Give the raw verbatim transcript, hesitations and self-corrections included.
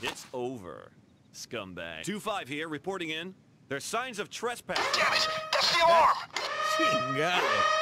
It's over, scumbag. two five here, reporting in. There's signs of trespass. Damn it! That's the alarm! Chingado.